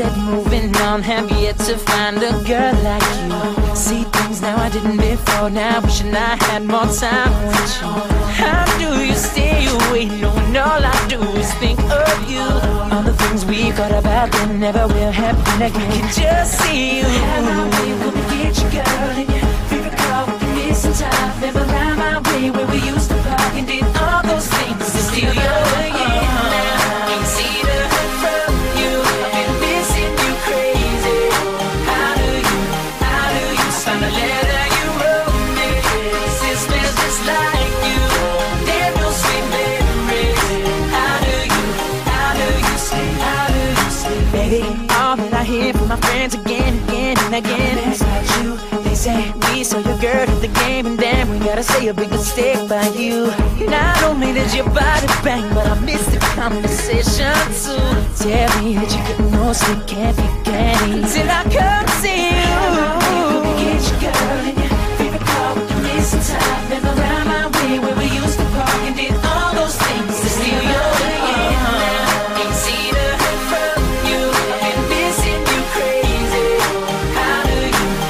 said moving on, have yet to find a girl like you. See things now I didn't before, now wishing I had more time with you. How do you stay away knowing all I do is think of you? All the things we thought about that never will happen again. Can just see you. Have my way when we get you, girl, and your favorite car with the missing time. Never ride my way where we used to park and did all those things to steal your again. Now can't see the hood from you. I've been missing you crazy. How do you sign a letter you wrote me? It smells just like you. Damn, no sweet memories. How do you stay? Baby, all that I hear from my friends again and again is about you. They say we saw your girl at the game, and damn, we gotta say a big mistake by you. Not only did your body bang, but I missed the conversation too. Tell me that you get no sleep, can't be candy until I come see you. Let me get you, girl, in your favorite car with the missing time. Never ride my way where we used to park and did all those things to steal your again. Can't see the hood from you. I've been missing you crazy. How do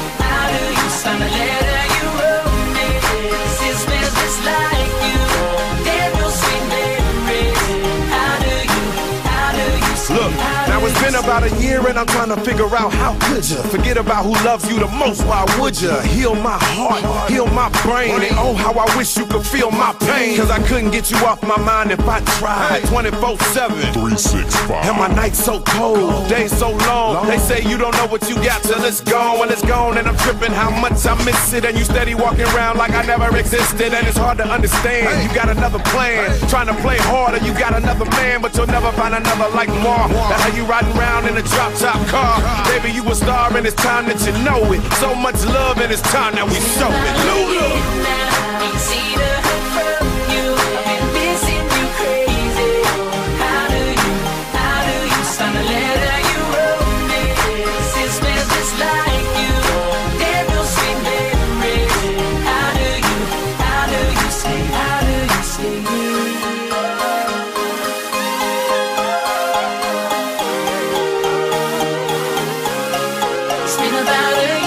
you sign a letter you wrote me? It smells just like you. Damn, no sweet memories. How do you Look, now it's been about a year and I'm trying to figure out how could you forget about who loves you the most, why would you? Heal my heart, heal my brain, and oh how I wish you could feel my pain. Cause I couldn't get you off my mind if I tried 24/7, 365. and my nights so cold, days so long. They say you don't know what you got till it's gone. When it's gone and I'm tripping how much I miss it, and you steady walking around like I never existed. And it's hard to understand, you got another plan, trying to play harder, you got another man, but you'll never find another like more. That's how you riding around in a drop-top car. Baby, you a star and it's time that you know it. So much love and it's time that we show it. Lulu. Can't see the hood from you. I've been missing you crazy. How do you sign a letter you wrote me? It smells just like you. Damn, no sweet memories. How do you stay? It's been about a year.